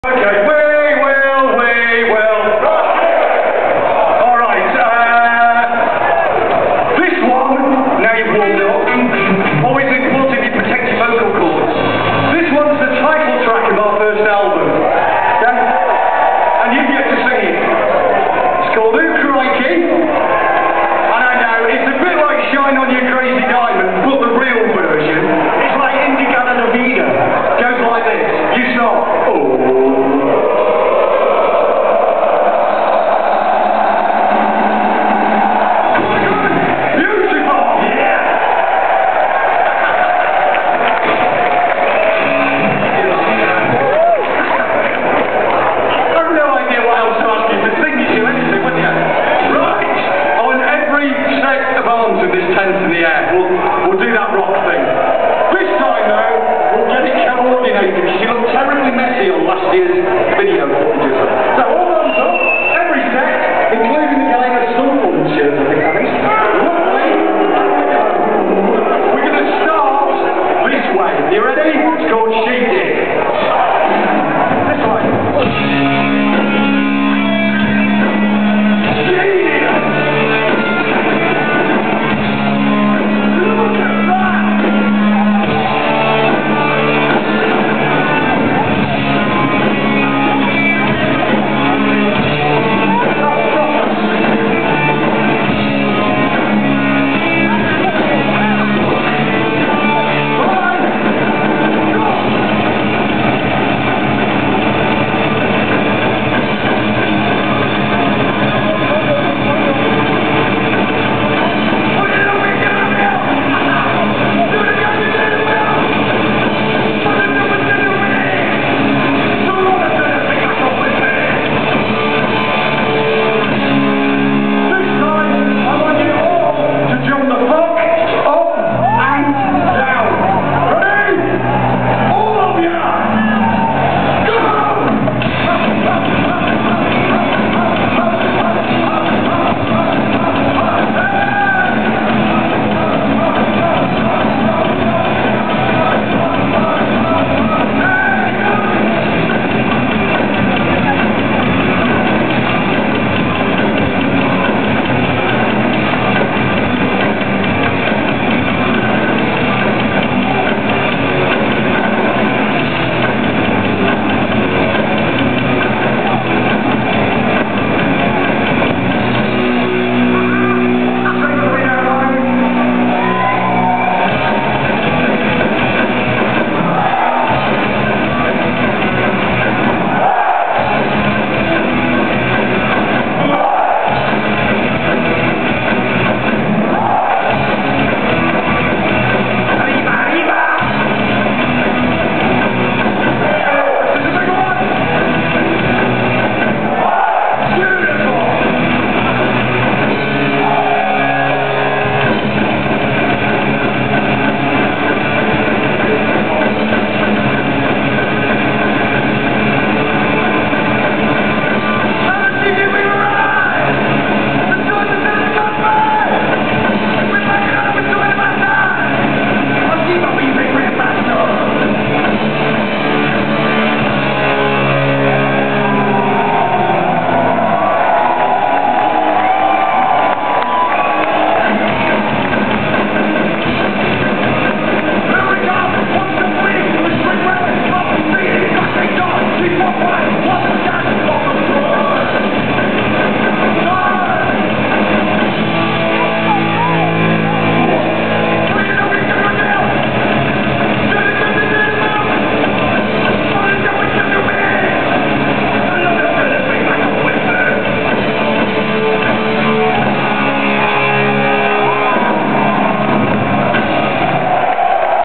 Okay, we will. Alright, this one, now you've warmed up, always important you protect your vocal cords. This one's the title track of our first album. Yeah? And you get to sing it. It's called Ooh Crikey. And I know, it's a bit like Shine On You Crazy Diamond, but the real version. It's like Indica and Avida. Goes like this. You start. Of this tense in the air. We'll do that rock thing. This time though, we'll get it coordinated. She looked terribly messy on last year's video footage.